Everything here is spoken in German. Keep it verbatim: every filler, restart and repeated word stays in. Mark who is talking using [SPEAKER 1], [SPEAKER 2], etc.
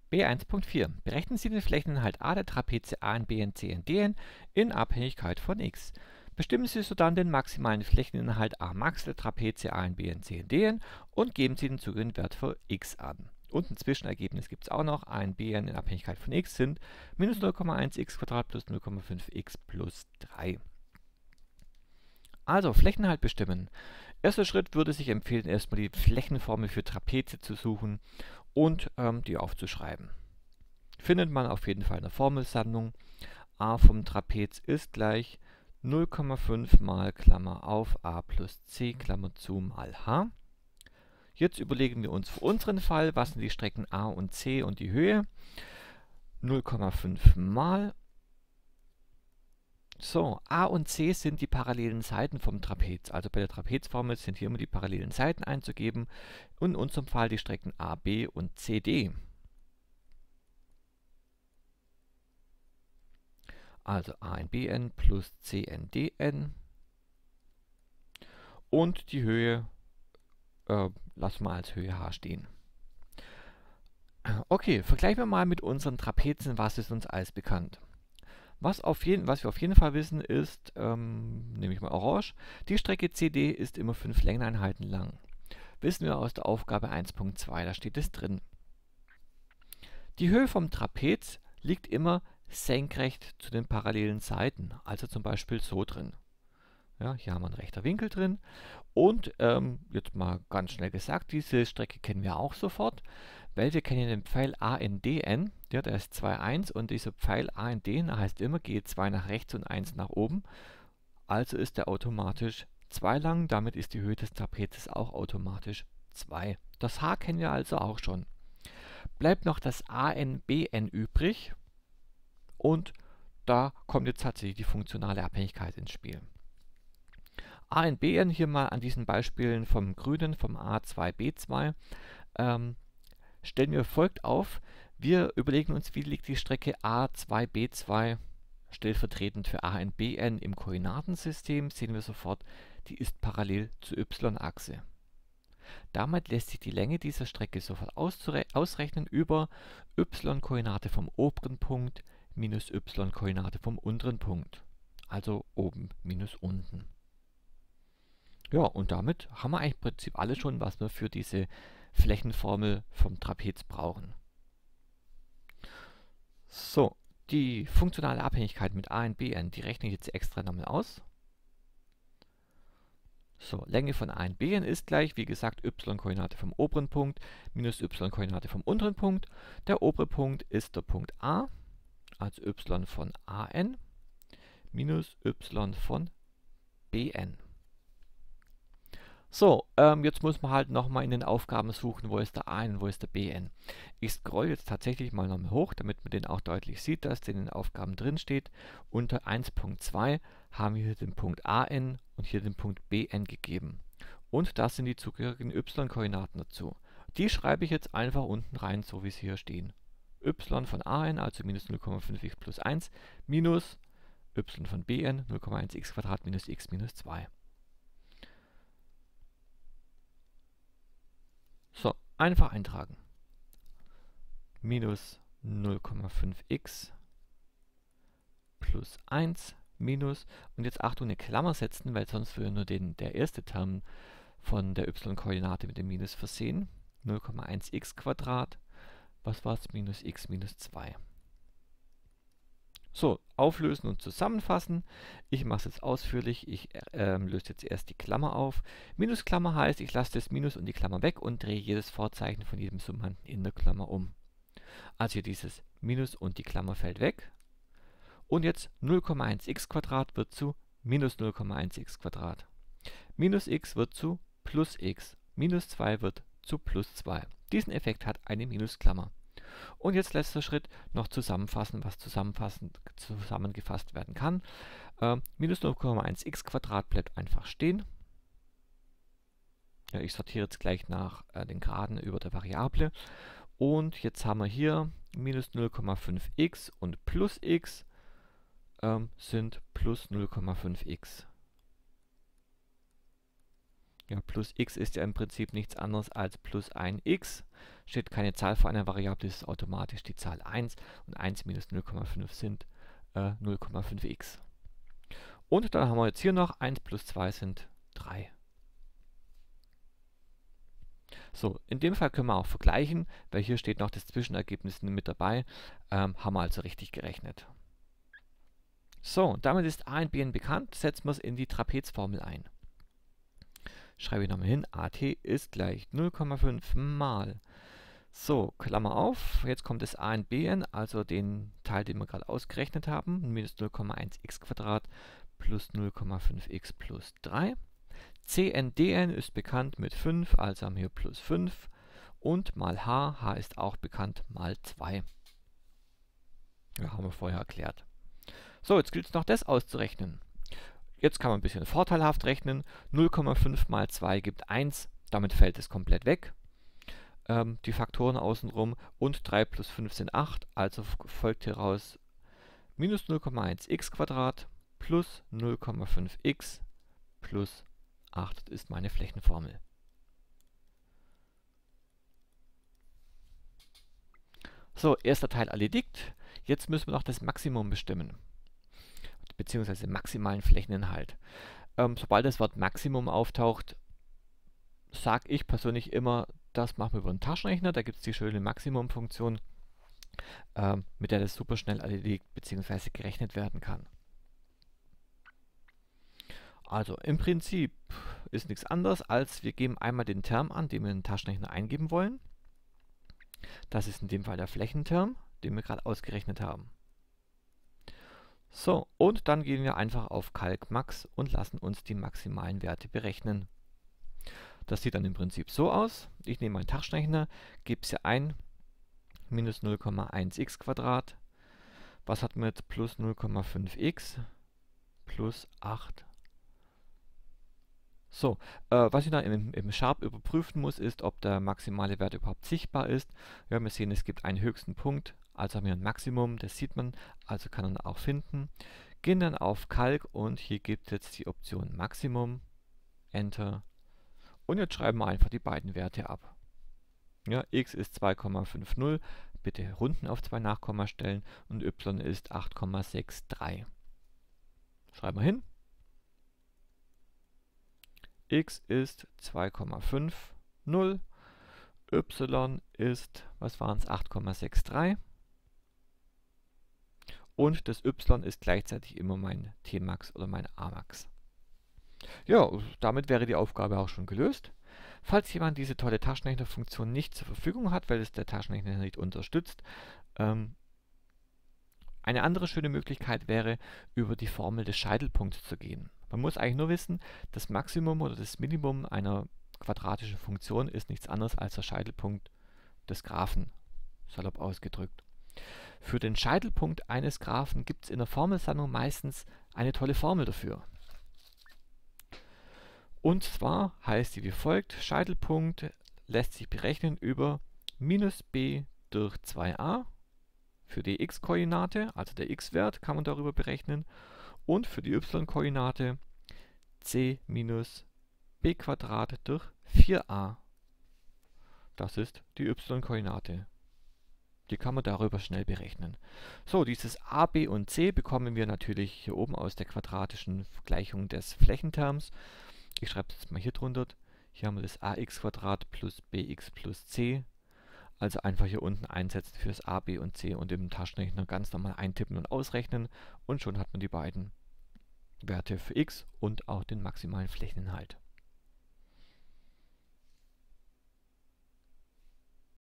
[SPEAKER 1] B eins Punkt vier. Berechnen Sie den Flächeninhalt A der Trapeze A N, B N, C N, D N in Abhängigkeit von x. Bestimmen Sie sodann den maximalen Flächeninhalt A max der Trapeze A N, B N, C N, D N und geben Sie den zugehörigen Wert für x an. Und ein Zwischenergebnis gibt es auch noch. A N, B N in Abhängigkeit von x sind minus null Komma eins x Quadrat plus null Komma fünf x plus drei. Also Flächeninhalt bestimmen. Erster Schritt würde sich empfehlen, erstmal die Flächenformel für Trapeze zu suchen und ähm, die aufzuschreiben. Findet man auf jeden Fall in der Formelsammlung. A vom Trapez ist gleich null Komma fünf mal Klammer auf a plus c Klammer zu mal h. Jetzt überlegen wir uns für unseren Fall, was sind die Strecken a und c und die Höhe. null Komma fünf mal. So, A und C sind die parallelen Seiten vom Trapez. Also bei der Trapezformel sind hier immer die parallelen Seiten einzugeben. Und in unserem Fall die Strecken A B und C D. Also A N B N plus C N D N. Und die Höhe äh, lassen wir als Höhe h stehen. Okay, vergleichen wir mal mit unseren Trapezen, was ist uns alles bekannt. Was, auf jeden, was wir auf jeden Fall wissen ist, ähm, nehme ich mal orange, die Strecke C D ist immer fünf Längeneinheiten lang. Wissen wir aus der Aufgabe eins Punkt zwei, da steht es drin. Die Höhe vom Trapez liegt immer senkrecht zu den parallelen Seiten, also zum Beispiel so drin. Ja, hier haben wir einen rechter Winkel drin. Und ähm, jetzt mal ganz schnell gesagt, diese Strecke kennen wir auch sofort, weil wir kennen den Pfeil A N D N, ja, der ist zwei, eins und dieser Pfeil A N D N heißt immer, gehe zwei nach rechts und eins nach oben. Also ist der automatisch zwei lang, damit ist die Höhe des Trapezes auch automatisch zwei. Das H kennen wir also auch schon. Bleibt noch das A N B N übrig und da kommt jetzt tatsächlich die funktionale Abhängigkeit ins Spiel. A N B N hier mal an diesen Beispielen vom Grünen, vom A zwei B zwei, ähm, stellen wir folgt auf. Wir überlegen uns, wie liegt die Strecke A zwei B zwei stellvertretend für A N B N im Koordinatensystem. Sehen wir sofort, die ist parallel zur y-Achse. Damit lässt sich die Länge dieser Strecke sofort ausrechnen über y-Koordinate vom oberen Punkt minus y-Koordinate vom unteren Punkt. Also oben minus unten. Ja, und damit haben wir eigentlich im Prinzip alles schon, was wir für diese Flächenformel vom Trapez brauchen. So, die funktionale Abhängigkeit mit A N B N, die rechne ich jetzt extra nochmal aus. So, Länge von A N B N ist gleich, wie gesagt, y-Koordinate vom oberen Punkt minus y-Koordinate vom unteren Punkt. Der obere Punkt ist der Punkt A, also y von A N minus y von B N. So, ähm, jetzt muss man halt nochmal in den Aufgaben suchen, wo ist der A N und wo ist der B N. Ich scroll jetzt tatsächlich mal nochmal hoch, damit man den auch deutlich sieht, dass der in den Aufgaben drin steht. Unter eins Punkt zwei haben wir hier den Punkt A N und hier den Punkt B N gegeben. Und das sind die zugehörigen y-Koordinaten dazu. Die schreibe ich jetzt einfach unten rein, so wie sie hier stehen. Y von A N, also minus null Komma fünf x plus eins, minus y von B N, null Komma eins x Quadrat minus x minus zwei. So, einfach eintragen. Minus null Komma fünf x plus eins minus, und jetzt Achtung, eine Klammer setzen, weil sonst würde nur den, der erste Term von der y-Koordinate mit dem Minus versehen. null Komma eins x Quadrat, was war es? Minus x minus zwei. So, auflösen und zusammenfassen. Ich mache es jetzt ausführlich. Ich äh, löse jetzt erst die Klammer auf. Minusklammer heißt, ich lasse das Minus und die Klammer weg und drehe jedes Vorzeichen von jedem Summanden in der Klammer um. Also hier dieses Minus und die Klammer fällt weg. Und jetzt null Komma eins x Quadrat wird zu minus null Komma eins x Quadrat. Minus x wird zu plus x. Minus zwei wird zu plus zwei. Diesen Effekt hat eine Minusklammer. Und jetzt letzter Schritt, noch zusammenfassen, was zusammenfassend zusammengefasst werden kann. Ähm, minus null Komma eins x Quadrat bleibt einfach stehen. Ja, ich sortiere jetzt gleich nach äh, den Graden über der Variable. Und jetzt haben wir hier minus null Komma fünf x und plus x ähm, sind plus null Komma fünf x. Ja, plus x ist ja im Prinzip nichts anderes als plus ein x. Steht keine Zahl vor einer Variable, ist automatisch die Zahl eins. Und eins minus null Komma fünf sind äh, null Komma fünf x. Und dann haben wir jetzt hier noch eins plus zwei sind drei. So, in dem Fall können wir auch vergleichen, weil hier steht noch das Zwischenergebnis mit dabei. Ähm, haben wir also richtig gerechnet. So, damit ist a und b bekannt. Setzen wir es in die Trapezformel ein. Schreibe ich nochmal hin, at ist gleich null Komma fünf mal. So, Klammer auf, jetzt kommt das a und bn, also den Teil, den wir gerade ausgerechnet haben, minus null Komma eins x Quadrat plus null Komma fünf x plus drei. Cn dn ist bekannt mit fünf, also haben wir hier plus fünf. Und mal h, h ist auch bekannt, mal zwei. Ja, haben wir vorher erklärt. So, jetzt gilt es noch das auszurechnen. Jetzt kann man ein bisschen vorteilhaft rechnen. null Komma fünf mal zwei gibt eins, damit fällt es komplett weg. Ähm, die Faktoren außenrum und drei plus fünf sind acht, also folgt hieraus minus null Komma eins x Quadrat plus null Komma fünf x plus acht ist meine Flächenformel. So, erster Teil erledigt. Jetzt müssen wir noch das Maximum bestimmen, beziehungsweise maximalen Flächeninhalt. Ähm, sobald das Wort Maximum auftaucht, sage ich persönlich immer, das machen wir über einen Taschenrechner. Da gibt es die schöne Maximum-Funktion, ähm, mit der das super schnell erledigt bzw. gerechnet werden kann. Also im Prinzip ist nichts anderes, als wir geben einmal den Term an, den wir in den Taschenrechner eingeben wollen. Das ist in dem Fall der Flächenterm, den wir gerade ausgerechnet haben. So, und dann gehen wir einfach auf Calc Max und lassen uns die maximalen Werte berechnen. Das sieht dann im Prinzip so aus. Ich nehme meinen Taschenrechner, gebe es hier ein, minus null Komma eins x Quadrat. Was hat man jetzt? Plus null Komma fünf x plus acht. So, äh, was ich dann im, im Sharp überprüfen muss, ist, ob der maximale Wert überhaupt sichtbar ist. Ja, wir sehen, es gibt einen höchsten Punkt, also haben wir ein Maximum, das sieht man, also kann man auch finden. Gehen dann auf Calc und hier gibt es jetzt die Option Maximum, Enter. Und jetzt schreiben wir einfach die beiden Werte ab. Ja, x ist zwei Komma fünf null, bitte runden auf zwei Nachkommastellen, und y ist acht Komma sechs drei. Schreiben wir hin. X ist zwei Komma fünf null, y ist, was waren es, acht Komma sechs drei. Und das y ist gleichzeitig immer mein T-Max oder mein A-Max. Ja, damit wäre die Aufgabe auch schon gelöst. Falls jemand diese tolle Taschenrechnerfunktion nicht zur Verfügung hat, weil es der Taschenrechner nicht unterstützt, ähm, eine andere schöne Möglichkeit wäre, über die Formel des Scheitelpunkts zu gehen. Man muss eigentlich nur wissen, das Maximum oder das Minimum einer quadratischen Funktion ist nichts anderes als der Scheitelpunkt des Graphen, salopp ausgedrückt. Für den Scheitelpunkt eines Graphen gibt es in der Formelsammlung meistens eine tolle Formel dafür. Und zwar heißt die wie folgt: Scheitelpunkt lässt sich berechnen über minus b durch zwei a. Für die x-Koordinate, also der x-Wert, kann man darüber berechnen. Und für die y-Koordinate c minus b Quadrat durch vier a. Das ist die y-Koordinate. Die kann man darüber schnell berechnen. So, dieses a, b und c bekommen wir natürlich hier oben aus der quadratischen Gleichung des Flächenterms. Ich schreibe es jetzt mal hier drunter. Hier haben wir das ax plus bx plus c. Also einfach hier unten einsetzen fürs a, b und c und im Taschenrechner ganz normal eintippen und ausrechnen. Und schon hat man die beiden Werte für x und auch den maximalen Flächeninhalt.